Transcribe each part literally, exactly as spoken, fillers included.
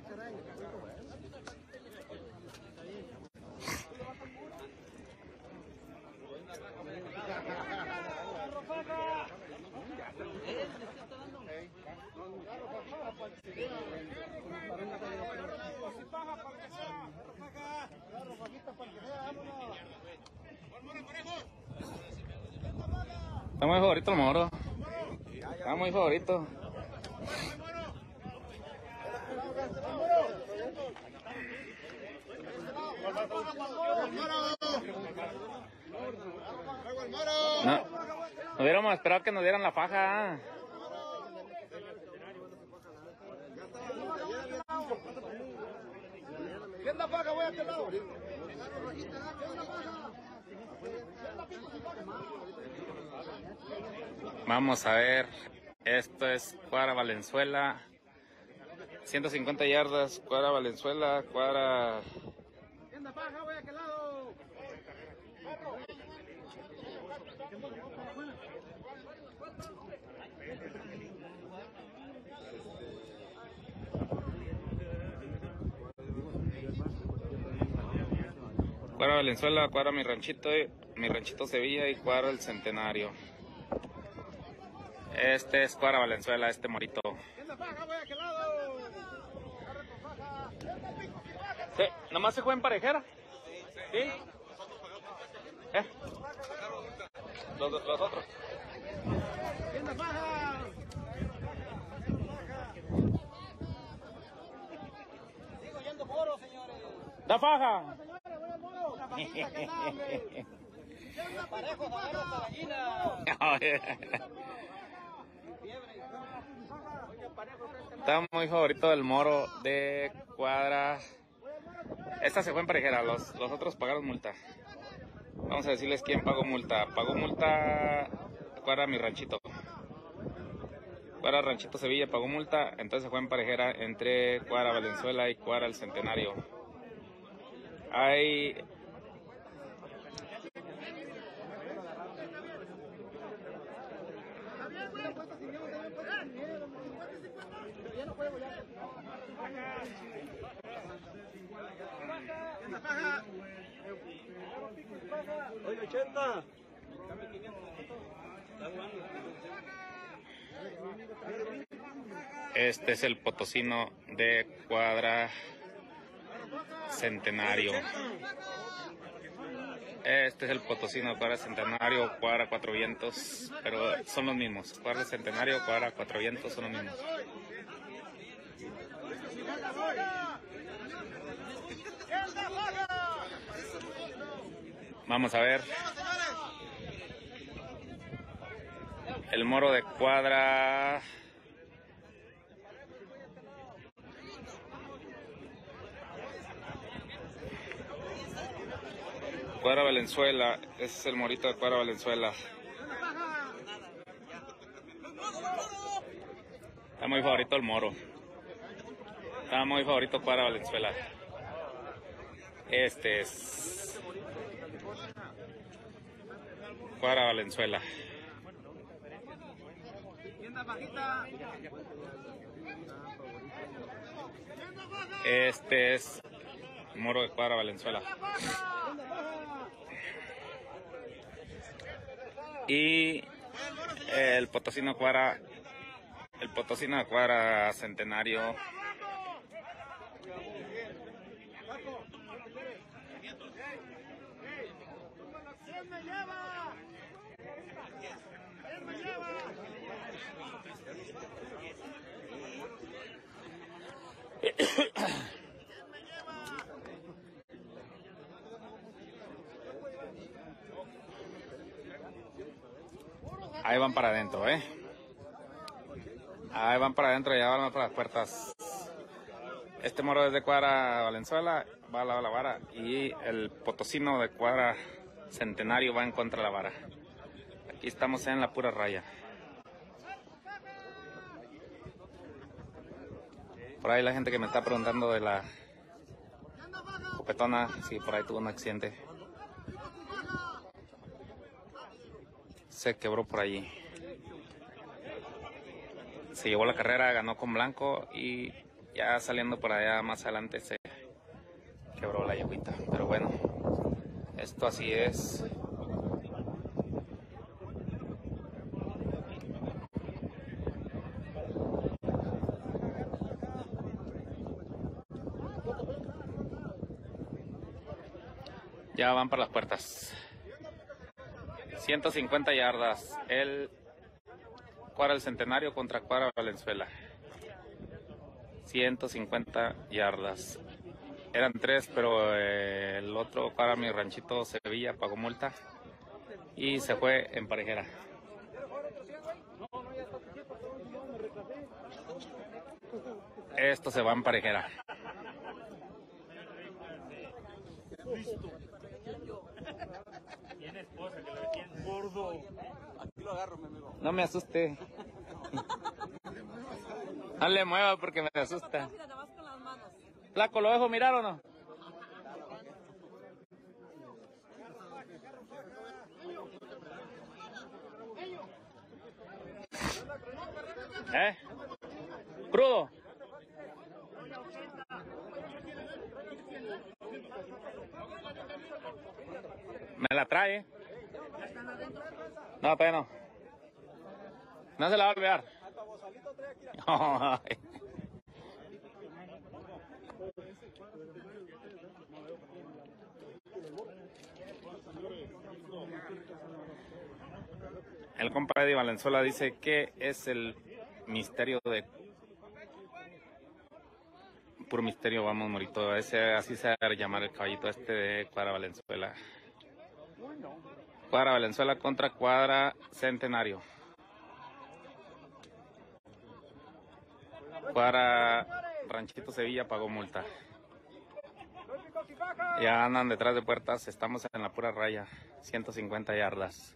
Está muy favorito el moro. Está muy favorito. No, no hubiéramos esperado que nos dieran la faja. ¿Quién da faja? Voy a este lado. Vamos a ver. Esto es Cuadra Valenzuela. ciento cincuenta yardas. Cuadra Valenzuela. Cuadra. ¿Quién da faja? Voy a aquel lado. Cuadra Valenzuela, Cuadra mi ranchito, mi ranchito Sevilla y Cuadra el Centenario. Este es Cuadra Valenzuela, este morito. Sí, nomás se juega en parejera. ¿Sí? ¿Eh? Los, los otros. Sigo yendo moro, señores. ¡Da faja! Parejo, la gallina. Está muy favorito del moro de Cuadra. Esta se fue en parejera, los, los otros pagaron multa. Vamos a decirles quién pagó multa. Pagó multa Cuadra mi ranchito. Cuadra Ranchito Sevilla pagó multa, entonces se fue en parejera entre Cuadra Valenzuela y Cuadra el Centenario. Hay Oye, ochenta. Este es el potosino de Cuadra Centenario. Este es el potosino de Cuadra Centenario, Cuadra Cuatro Vientos, pero son los mismos. Cuadra Centenario, Cuadra Cuatro Vientos son los mismos. Vamos a ver. El moro de Cuadra. Cuadra Valenzuela. Ese es el morito de Cuadra Valenzuela. Está muy favorito el moro. Está muy favorito Cuadra Valenzuela. Este es Cuadra Valenzuela. Este es moro de Cuadra Valenzuela. Y el potosino Cuadra, el potosino de Cuadra Centenario. ¿Quién me lleva? ¿Quién me lleva? Ahí van para adentro, eh. Ahí van para adentro y ya van para las puertas. Este moro es de Cuadra Valenzuela, va a la, la vara. Y el potosino de Cuadra Centenario va en contra de la vara. Aquí estamos en la pura raya. Por ahí la gente que me está preguntando de la copetona, si por ahí tuvo un accidente. Se quebró por allí. Se llevó la carrera, ganó con blanco y Ya saliendo por allá más adelante se quebró la yeguita. Pero bueno, esto así es. Ya van para las puertas. ciento cincuenta yardas. El Cuadra del Centenario contra Cuadra Valenzuela. ciento cincuenta yardas. Eran tres, pero eh, el otro Cuadra Mi Ranchito Sevilla pagó multa y se fue en parejera. Esto se va en parejera. Tiene esposa que lo tiene gordo. Aquí lo agarro, mi amigo. No me asuste. No le mueva porque me asusta. Flaco, ¿lo dejo mirar o no? ¿Eh? Crudo. Me la trae. No, todavía no. No se la va a olvidar. No. El compa de Valenzuela dice que es el misterio de... Puro misterio, vamos, Morito. Ese, así se va a llamar el caballito este de Cuadra Valenzuela. Cuadra Valenzuela contra Cuadra Centenario. Cuadra Ranchito Sevilla pagó multa. Ya andan detrás de puertas, estamos en la pura raya, ciento cincuenta yardas.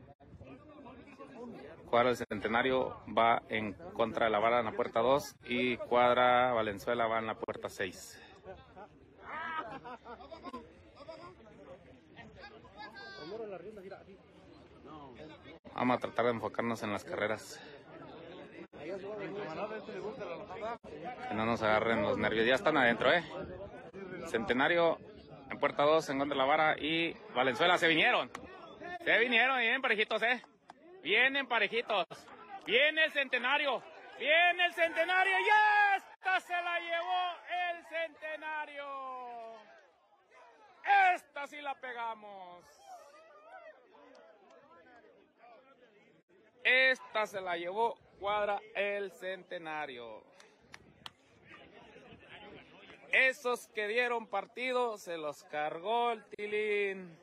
Cuadra del Centenario va en contra de la vara en la puerta dos y Cuadra Valenzuela va en la puerta seis. Vamos a tratar de enfocarnos en las carreras. Que no nos agarren los nervios. Ya están adentro, ¿eh? Centenario en puerta dos, en contra de la vara, y Valenzuela se vinieron. Se vinieron, vienen parejitos, ¿eh? Vienen parejitos. Viene el Centenario. Viene el Centenario. ¡Ya! ¡Esta se la llevó el Centenario! ¡Esta sí la pegamos! Esta se la llevó Cuadra el Centenario. Esos que dieron partido se los cargó el Tilín.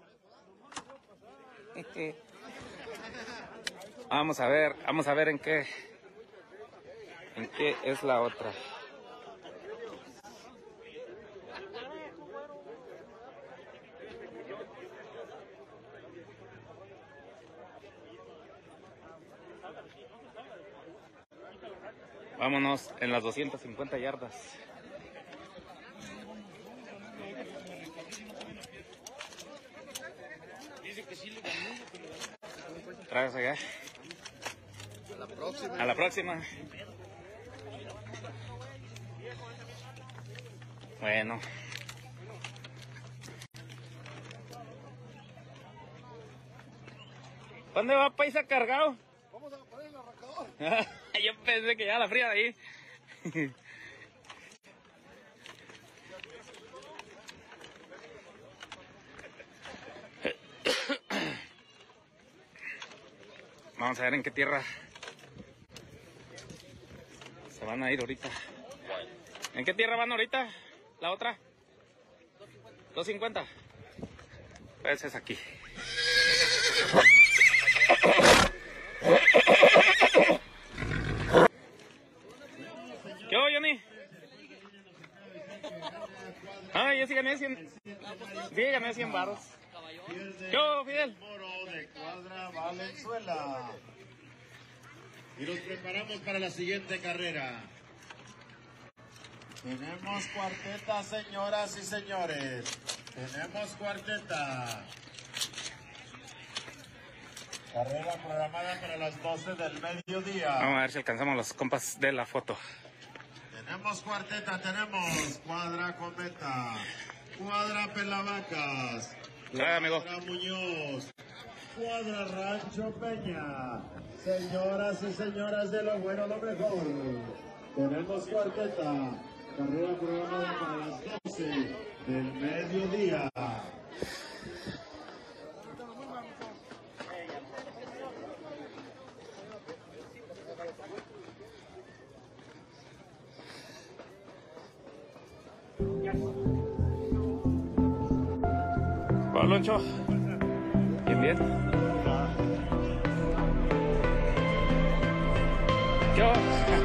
Vamos a ver, vamos a ver en qué, en qué es la otra. Vámonos en las doscientas cincuenta yardas. Traes acá. A la próxima. A la próxima. Bueno. ¿Dónde va paisa cargado? Vamos a poner el arrancador. Yo pensé que ya la fría de ahí. Vamos a ver en qué tierra se van a ir ahorita. ¿En qué tierra van ahorita? ¿La otra? dos cincuenta. Pues es aquí. ¿Qué hubo, Johnny? Ah, yo sí gané cien. Sí, gané cien baros. ¿Qué hubo, Fidel? De Cuadra Valenzuela. Y nos preparamos para la siguiente carrera. Tenemos cuarteta, señoras y señores. Tenemos cuarteta. Carrera programada para las doce del mediodía. Vamos a ver si alcanzamos los compas de la foto. Tenemos cuarteta, tenemos Cuadra Cometa, Cuadra Pelavacas, Trae, amigo. Cuadra Muñoz, Cuadra Rancho Peña. Señoras y señores de lo bueno, lo mejor. Tenemos cuarteta, carrera programada para las doce del mediodía. Hola, Loncho. Bien, bien. ¿Qué va?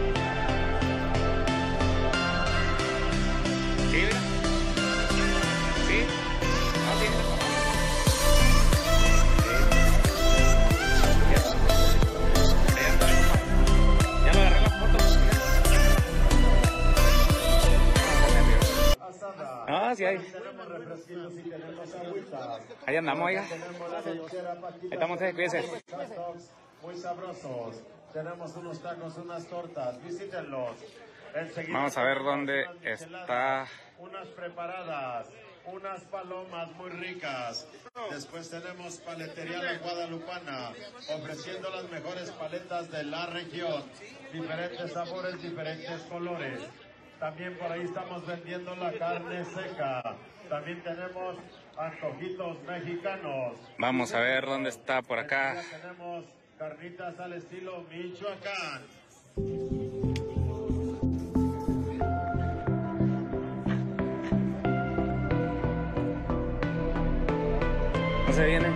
¿Sí, mira? ¿Sí? ¿Ah, sí? Sí. Ya. Ya lo agarré la foto. Ah, sí hay. Ahí andamos, oiga. Ahí estamos, eh, cuídense. Muy sabrosos. Tenemos unos tacos, unas tortas. Visítenlos. Enseguida Vamos a ver dónde está. Unas preparadas, unas palomas muy ricas. Después tenemos Paletería La Guadalupana, ofreciendo las mejores paletas de la región. Diferentes sabores, diferentes colores. También por ahí estamos vendiendo la carne seca. También tenemos antojitos mexicanos. Vamos a ver dónde está por acá. Tenemos carnitas al estilo Michoacán. ¿No se viene?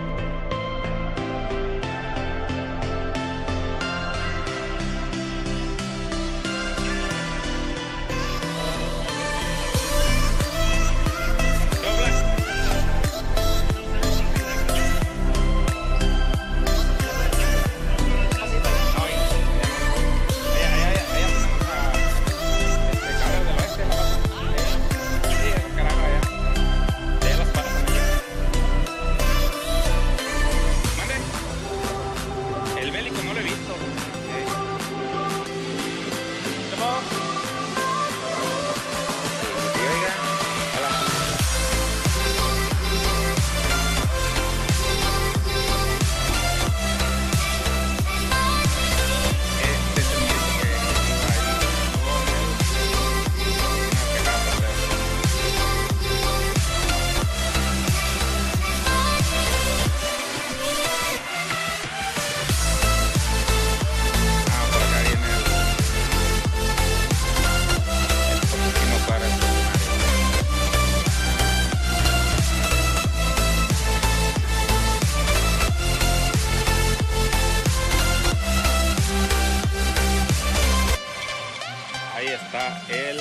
Ahí está el...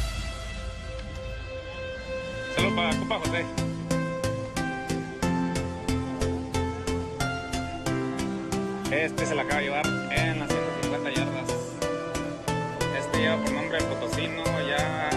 Saludos para compa José. Este se la acaba de llevar en las ciento cincuenta yardas. Este lleva por nombre el Potosino, ya